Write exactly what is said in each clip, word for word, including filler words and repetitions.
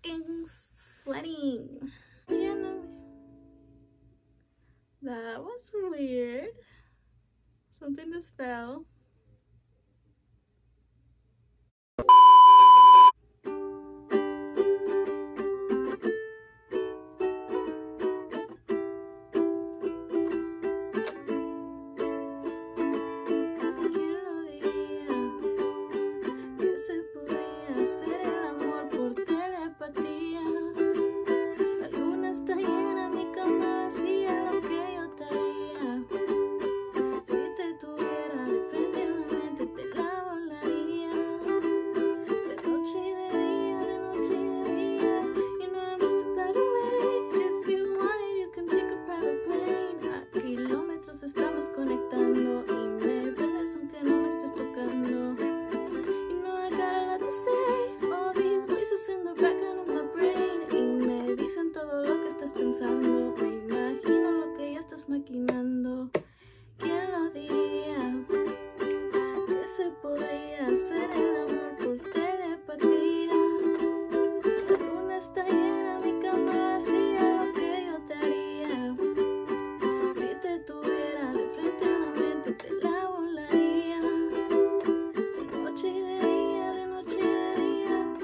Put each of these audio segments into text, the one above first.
fucking sweating. Yeah, no. That was weird. Something just fell. Hacer el amor por telepatía. La luna está llena, mi cama hacía lo que yo te haría. Si te tuviera de frente en la mente, te la volaría. De noche y de día, de noche y de día. You know I must have got away. If you want it, you can take a private plane. A kilómetros estamos conectando y me ves aunque no me estés tocando. Todo lo que estás pensando, me imagino lo que ya estás maquinando. ¿Quién lo diría? Que se podría hacer el amor por telepatía. La luna está llena, mi cama hacía lo que yo te haría. Si te tuviera de frente en la mente, te la volaría. De noche y de día, de noche y de día.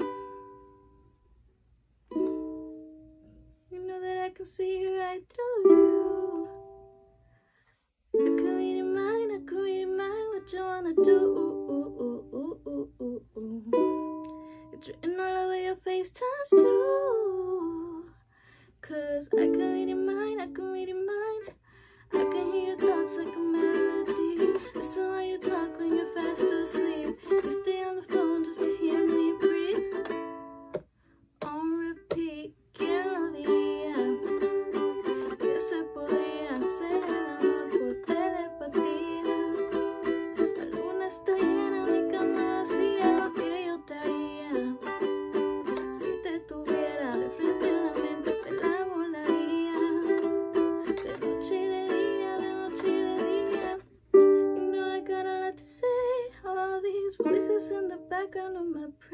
I can see right through you. I can read your mind, I can read your mind. What you wanna do? It's written all over your face times two. Cause I can read your mind, I can read your mind. I can hear your thoughts like a melody. Listen while you talk when you're fast asleep. You stay on the phone just to hear me breathe. On repeat. ¿Quién lo diría? Que se podría hacer el amor por telepatía. La luna está llena, mi cama hacía lo que yo te haría. Si te tuviera de frente en la mente, te la volaría. De noche y de día, de noche y de día. You know I got a lot to say. All these voices in the background of my brain.